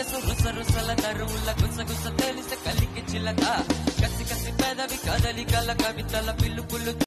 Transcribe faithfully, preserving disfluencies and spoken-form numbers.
వయసు రుస రుసల దరువుల గుస గుస తెలిసే కలికి చిలక కసి కసి పెదవి కదలికల కవితల పిల్లు పుల్లు